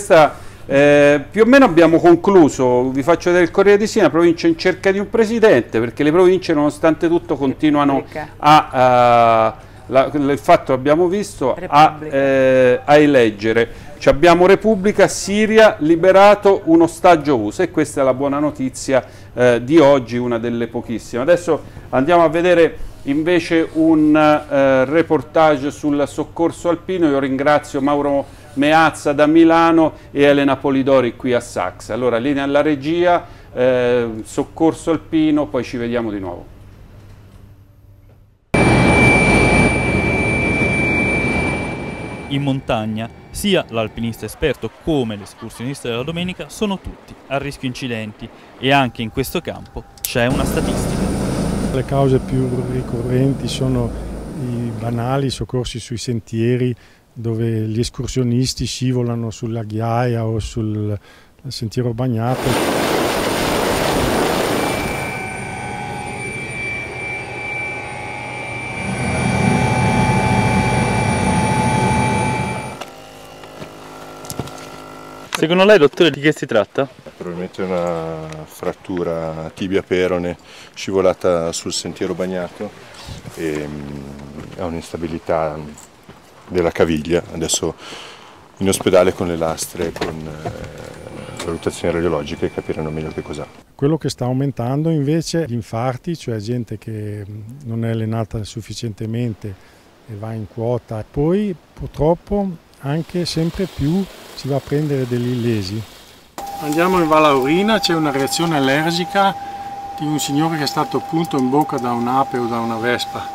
questa più o meno abbiamo concluso. Vi faccio vedere il Corriere di Siena, provincia in cerca di un presidente, perché le province nonostante tutto continuano il fatto abbiamo visto a eleggere. Abbiamo Repubblica, Siria, liberato un ostaggio USA, e questa è la buona notizia di oggi, una delle pochissime. Adesso andiamo a vedere invece un reportage sul soccorso alpino. Io ringrazio Mauro Meazza da Milano e Elena Polidori qui a Sax. Allora, linea alla regia, soccorso alpino, poi ci vediamo di nuovo. In montagna, sia l'alpinista esperto come l'escursionista della domenica sono tutti a rischio incidenti, e anche in questo campo c'è una statistica. Le cause più ricorrenti sono i banali soccorsi sui sentieri, dove gli escursionisti scivolano sulla ghiaia o sul sentiero bagnato. Secondo lei, dottore, di che si tratta? Probabilmente una frattura tibia-perone scivolata sul sentiero bagnato e ha un'instabilità della caviglia, adesso in ospedale con le lastre, con valutazioni radiologiche, capiranno meglio che cos'ha. Quello che sta aumentando invece gli infarti, cioè gente che non è allenata sufficientemente e va in quota. Poi purtroppo anche sempre più si va a prendere degli illesi. Andiamo in Val Aurina, c'è una reazione allergica di un signore che è stato punto in bocca da un'ape o da una vespa.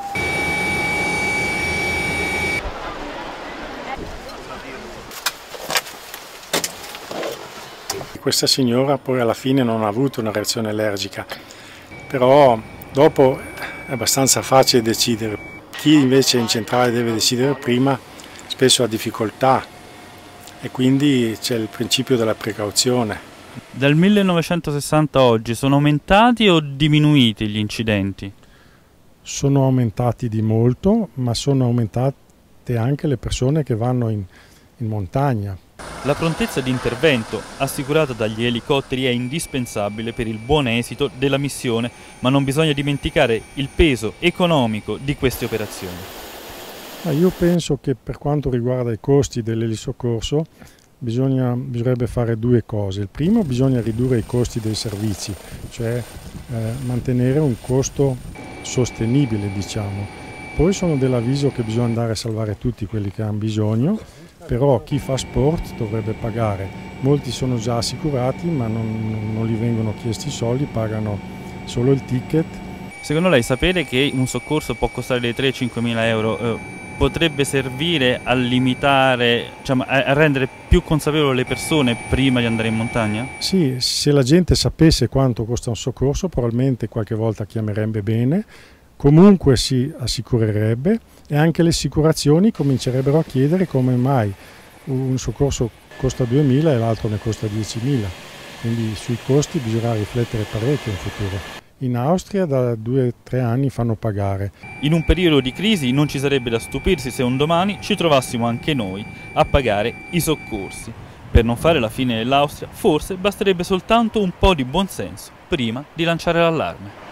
Questa signora poi alla fine non ha avuto una reazione allergica, però dopo è abbastanza facile decidere. Chi invece in centrale deve decidere prima spesso ha difficoltà, e quindi c'è il principio della precauzione. Dal 1960 a oggi sono aumentati o diminuiti gli incidenti? Sono aumentati di molto, ma sono aumentate anche le persone che vanno in montagna. La prontezza di intervento assicurata dagli elicotteri è indispensabile per il buon esito della missione, ma non bisogna dimenticare il peso economico di queste operazioni. Io penso che per quanto riguarda i costi dell'elisoccorso bisognerebbe fare due cose. Il primo, bisogna ridurre i costi dei servizi, cioè mantenere un costo sostenibile, diciamo. Poi sono dell'avviso che bisogna andare a salvare tutti quelli che hanno bisogno, però chi fa sport dovrebbe pagare. Molti sono già assicurati, ma non gli vengono chiesti i soldi, pagano solo il ticket. Secondo lei, sapere che un soccorso può costare dai 3.000 ai 5.000 euro potrebbe servire a limitare, diciamo, a rendere più consapevoli le persone prima di andare in montagna? Sì, se la gente sapesse quanto costa un soccorso, probabilmente qualche volta chiamerebbe bene, comunque si assicurerebbe, e anche le assicurazioni comincerebbero a chiedere come mai un soccorso costa 2.000 e l'altro ne costa 10.000, quindi sui costi bisogna riflettere parecchio in futuro. In Austria da 2 o 3 anni fanno pagare. In un periodo di crisi non ci sarebbe da stupirsi se un domani ci trovassimo anche noi a pagare i soccorsi. Per non fare la fine dell'Austria, forse basterebbe soltanto un po' di buonsenso prima di lanciare l'allarme.